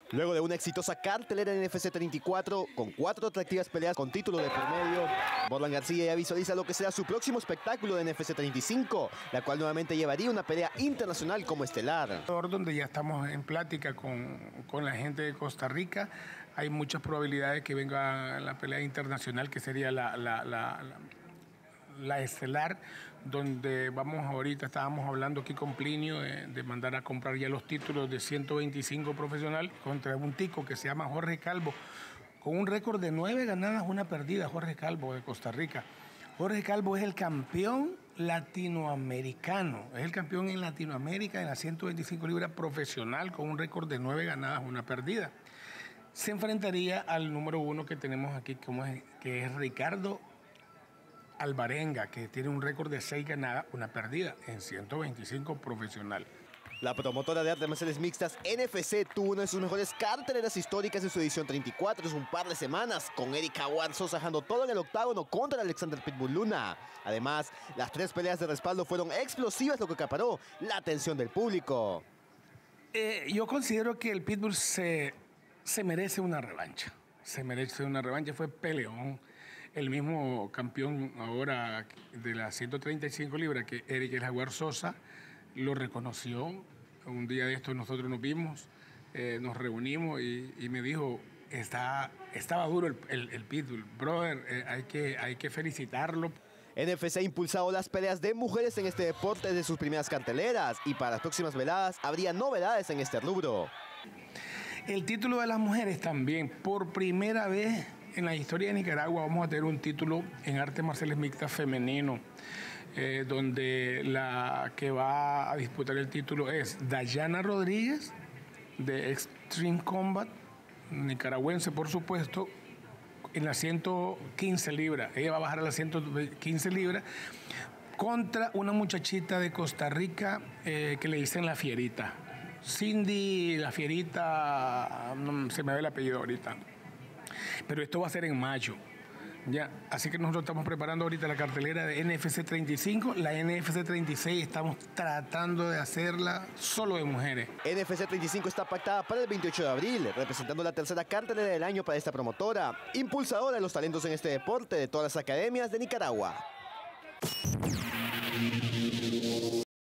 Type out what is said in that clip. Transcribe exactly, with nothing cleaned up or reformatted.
Luego de una exitosa cartelera en N F C treinta y cuatro, con cuatro atractivas peleas con título de por medio, Borland García ya visualiza lo que será su próximo espectáculo de N F C treinta y cinco, la cual nuevamente llevaría una pelea internacional como estelar. Donde ya estamos en plática con, con la gente de Costa Rica, hay muchas probabilidades que venga la pelea internacional, que sería la, la, la, la la estelar, donde vamos ahorita, estábamos hablando aquí con Plinio de, de mandar a comprar ya los títulos de ciento veinticinco profesional contra un tico que se llama Jorge Calvo, con un récord de nueve ganadas, una perdida. Jorge Calvo de Costa Rica. Jorge Calvo es el campeón latinoamericano, es el campeón en Latinoamérica en las ciento veinticinco libras profesional, con un récord de nueve ganadas, una perdida. Se enfrentaría al número uno que tenemos aquí, como es, que es Ricardo Alvarenga, que tiene un récord de seis ganadas, una perdida en ciento veinticinco profesional. La promotora de artes marciales mixtas N F C tuvo una de sus mejores carteleras históricas en su edición treinta y cuatro hace un par de semanas, con Eric Jaguar Sosa dejando todo en el octágono contra Alexander Pitbull Luna. Además, las tres peleas de respaldo fueron explosivas, lo que acaparó la atención del público. Eh, yo considero que el Pitbull se, se merece una revancha. Se merece una revancha, fue peleón. El mismo campeón ahora de las ciento treinta y cinco libras, que Eric el Jaguar Sosa, lo reconoció. Un día de estos nosotros nos vimos, eh, nos reunimos y, y me dijo, está, estaba duro el, el, el Pitbull. Brother, eh, hay, que, hay que felicitarlo. N F C ha impulsado las peleas de mujeres en este deporte desde sus primeras carteleras, y para las próximas veladas habría novedades en este rubro. El título de las mujeres también, por primera vez en la historia de Nicaragua vamos a tener un título en artes marciales mixtas femenino, eh, donde la que va a disputar el título es Dayana Rodríguez, de Extreme Combat, nicaragüense por supuesto, en las ciento quince libras. Ella va a bajar a las ciento quince libras contra una muchachita de Costa Rica eh, que le dicen La Fierita. Cindy La Fierita, no, se me ve el apellido ahorita. Pero esto va a ser en mayo. Ya, así que nosotros estamos preparando ahorita la cartelera de N F C treinta y cinco. La N F C treinta y seis estamos tratando de hacerla solo de mujeres. N F C treinta y cinco está pactada para el veintiocho de abril, representando la tercera cartelera del año para esta promotora, impulsadora de los talentos en este deporte de todas las academias de Nicaragua.